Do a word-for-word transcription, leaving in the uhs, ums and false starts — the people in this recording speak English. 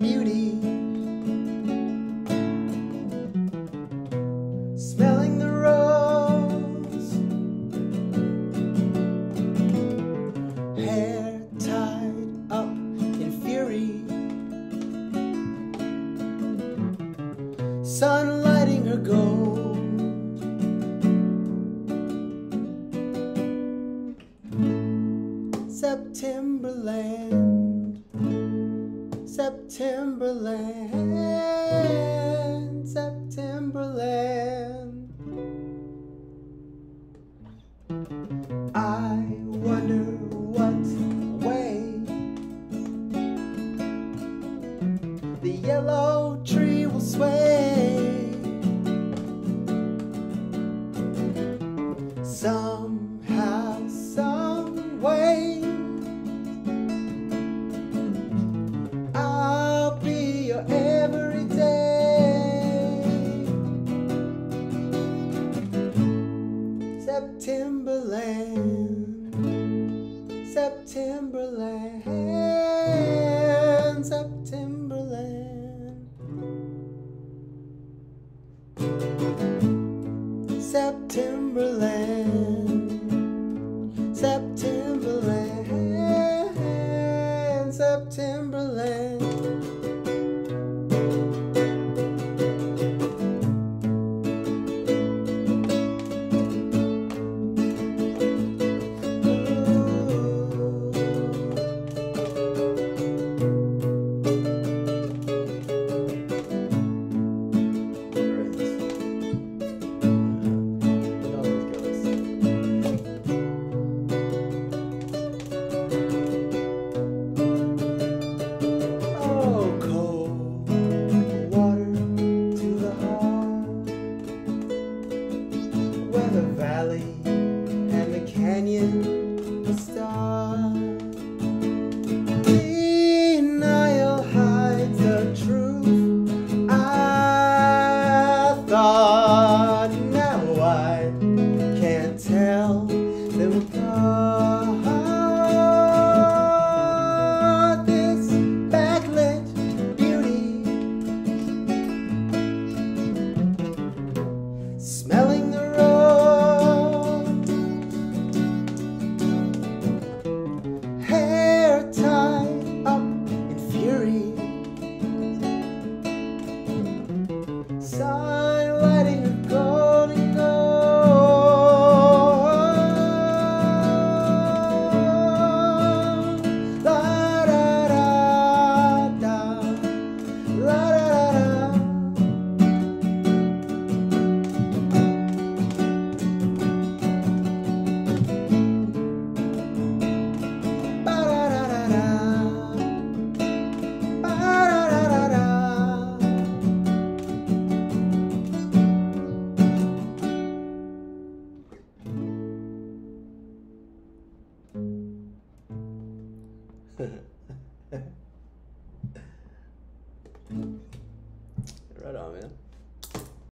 beauty, smelling the rose, hair tied up in fury, sun lighting her gold. Septimberland, Septimberland, Septimberland. I wonder what way the yellow tree will sway. Somehow, some way, I'll be your every day. Septimberland, Septimberland, Septimberland. Septimberland, Septimberland, Septimberland. The valley and the canyon, the star. Denial hides the truth. I thought, now I can't tell them apart. This backlit beauty, smelling the sun lighting her golden gold. La da da da, la da da ba da da da da, ba da da da da. Huh.